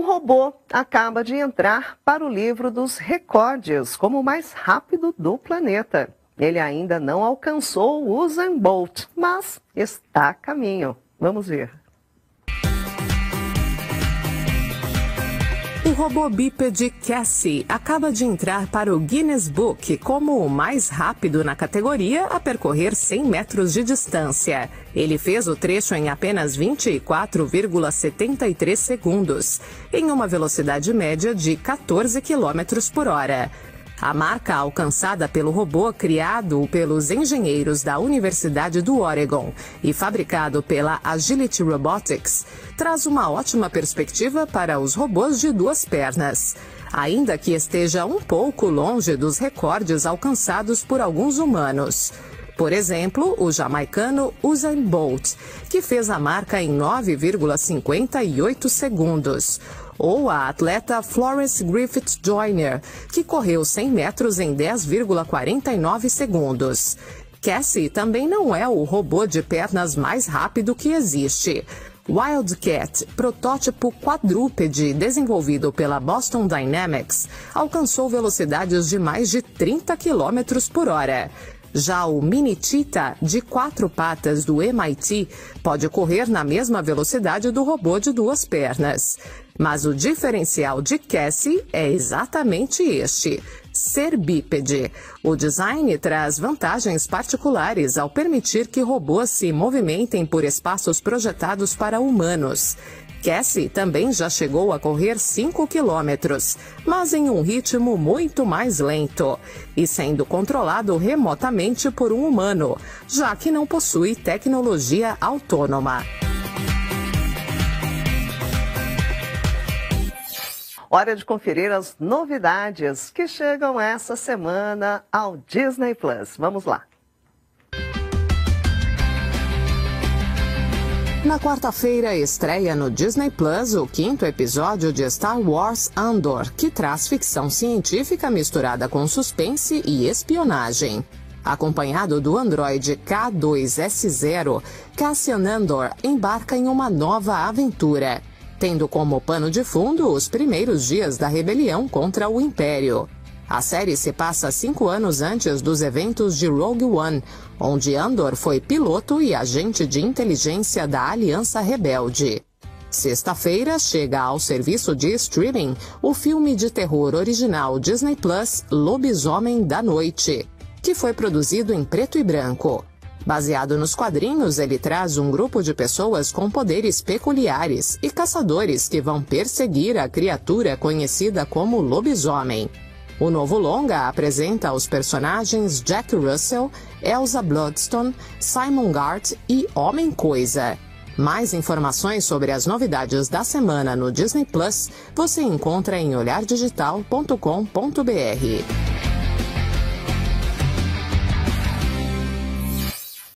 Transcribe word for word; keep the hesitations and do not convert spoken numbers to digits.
Um robô acaba de entrar para o livro dos recordes como o mais rápido do planeta. Ele ainda não alcançou o Usain Bolt, mas está a caminho. Vamos ver. O robô bípede Cassie acaba de entrar para o Guinness Book como o mais rápido na categoria a percorrer cem metros de distância. Ele fez o trecho em apenas vinte e quatro vírgula setenta e três segundos, em uma velocidade média de quatorze quilômetros por hora. A marca alcançada pelo robô criado pelos engenheiros da Universidade do Oregon e fabricado pela Agility Robotics traz uma ótima perspectiva para os robôs de duas pernas, ainda que esteja um pouco longe dos recordes alcançados por alguns humanos. Por exemplo, o jamaicano Usain Bolt, que fez a marca em nove vírgula cinquenta e oito segundos. Ou a atleta Florence Griffith Joyner, que correu cem metros em dez vírgula quarenta e nove segundos. Cassie também não é o robô de pernas mais rápido que existe. Wildcat, protótipo quadrúpede desenvolvido pela Boston Dynamics, alcançou velocidades de mais de trinta quilômetros por hora. Já o Mini Cheetah, de quatro patas do M I T, pode correr na mesma velocidade do robô de duas pernas. Mas o diferencial de Cassie é exatamente este: ser bípede. O design traz vantagens particulares ao permitir que robôs se movimentem por espaços projetados para humanos. Cassie também já chegou a correr cinco quilômetros, mas em um ritmo muito mais lento, e sendo controlado remotamente por um humano, já que não possui tecnologia autônoma. Hora de conferir as novidades que chegam essa semana ao Disney Plus. Vamos lá. Na quarta-feira, estreia no Disney Plus o quinto episódio de Star Wars Andor, que traz ficção científica misturada com suspense e espionagem. Acompanhado do androide K dois S zero, Cassian Andor embarca em uma nova aventura, tendo como pano de fundo os primeiros dias da rebelião contra o Império. A série se passa cinco anos antes dos eventos de Rogue One, onde Andor foi piloto e agente de inteligência da Aliança Rebelde. Sexta-feira chega ao serviço de streaming o filme de terror original Disney Plus Lobisomem da Noite, que foi produzido em preto e branco. Baseado nos quadrinhos, ele traz um grupo de pessoas com poderes peculiares e caçadores que vão perseguir a criatura conhecida como lobisomem. O novo longa apresenta os personagens Jack Russell, Elsa Bloodstone, Simon Gart e Homem-Coisa. Mais informações sobre as novidades da semana no Disney Plus você encontra em olhar digital ponto com ponto br.